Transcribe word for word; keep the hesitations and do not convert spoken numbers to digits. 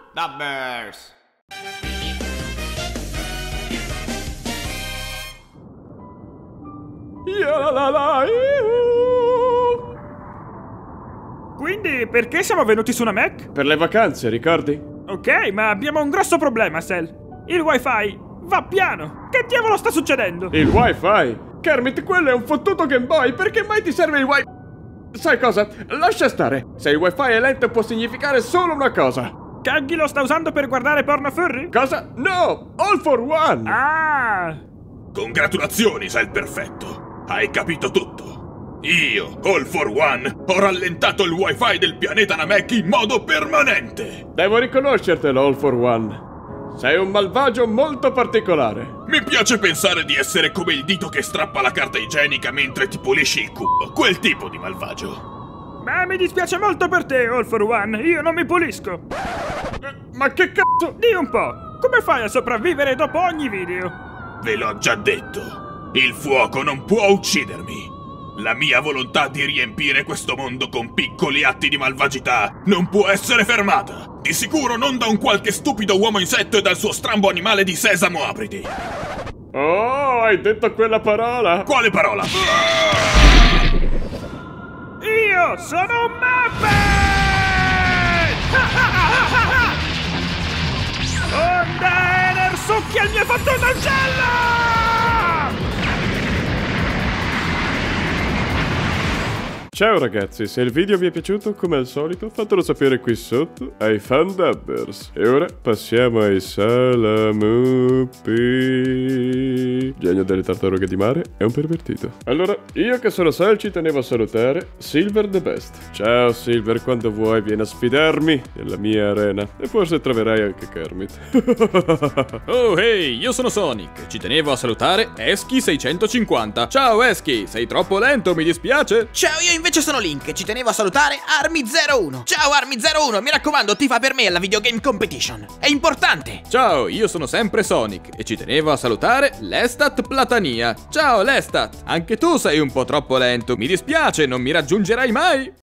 Dabbers! Quindi perché siamo venuti su una Mac? Per le vacanze, ricordi? Ok, ma abbiamo un grosso problema, Cell. Il wifi va piano. Che diavolo sta succedendo? Il wifi? Kermit, quello è un fottuto Game Boy. Perché mai ti serve il wifi? Sai cosa? Lascia stare. Se il wifi è lento può significare solo una cosa. Kaggy lo sta usando per guardare porno furry? Cosa? No! All for One! Ah! Congratulazioni, Cell perfetto. Hai capito tutto. Io, All for One, ho rallentato il wifi del pianeta Namek in modo permanente. Devo riconoscertelo, All for One. Sei un malvagio molto particolare. Mi piace pensare di essere come il dito che strappa la carta igienica mentre ti pulisci il culo. Quel tipo di malvagio. Ma mi dispiace molto per te, All for One. Io non mi pulisco. Ma che cazzo? Di un po'. Come fai a sopravvivere dopo ogni video? Ve l'ho già detto. Il fuoco non può uccidermi. La mia volontà di riempire questo mondo con piccoli atti di malvagità non può essere fermata. Di sicuro non da un qualche stupido uomo insetto e dal suo strambo animale di Sesamo apriti. Oh, hai detto quella parola? Quale parola? Io sono un Muppet! Onda Ener succhia il mio fottuto uccello! Ciao ragazzi, se il video vi è piaciuto, come al solito, fatelo sapere qui sotto ai fan dubbers. E ora passiamo ai Salamupi. Genio delle tartarughe di mare è un pervertito. Allora, io che sono Sal ci tenevo a salutare Silver the Best. Ciao Silver, quando vuoi vieni a sfidarmi nella mia arena. E forse troverai anche Kermit. Oh hey, io sono Sonic. Ci tenevo a salutare Esky seicentocinquanta. Ciao Esky, sei troppo lento, mi dispiace. Ciao, io invece sono Link, ci tenevo a salutare Army zero uno. Ciao Army zero uno, mi raccomando, ti fa per me alla videogame competition. È importante. Ciao, io sono sempre Sonic e ci tenevo a salutare Lestat Platania. Ciao Lestat, anche tu sei un po' troppo lento, mi dispiace, non mi raggiungerai mai.